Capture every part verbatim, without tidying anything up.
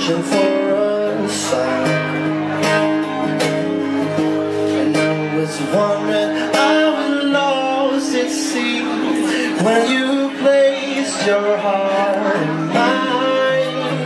searching for a sign, and I was wondering I was lost at sea when you placed your heart in mine.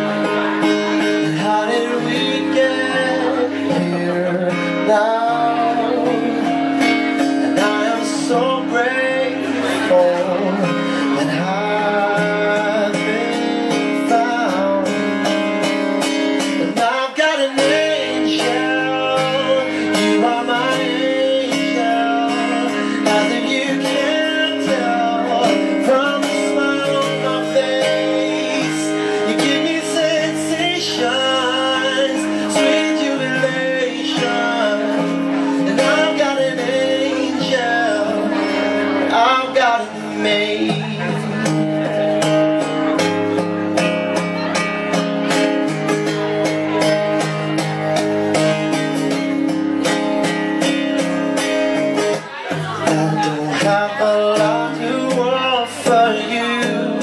How did we get here now? And I am so grateful that I've been found. And I've got an angel, you are my angel, as if you can't tell from the smile on my face. You give me sensations, sweet jubilation. And I've got an angel, I've got it made. I don't have a lot to offer you,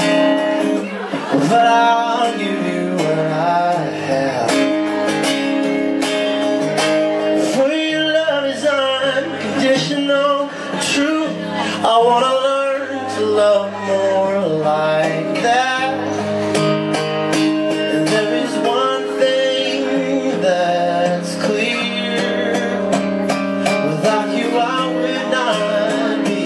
but I'll give you what I have. For your love is unconditional, true. I wanna learn to love more like that. And there is one thing that's clear: without you I would not be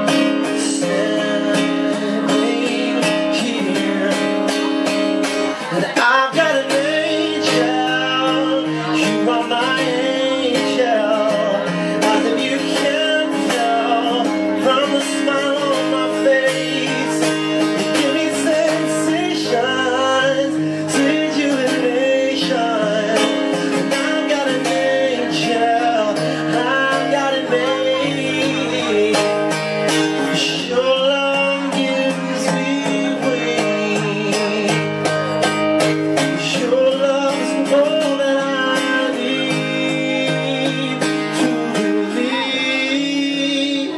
standing here. And I've got an angel, you are my angel, as if you can't tell from the smile on my face. You give me sensations, sweet jubilation. And I've got an angel, I've got it made. Your love gives me wings. Your love is all that I need to believe.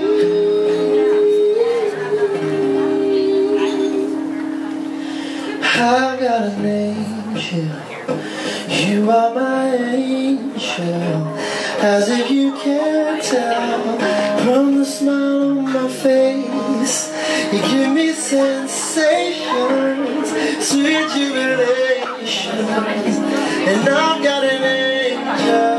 I've got an angel, you are my angel, as if you can't tell from the smile on my face. You give me sensations, sweet jubilations, and I've got an angel.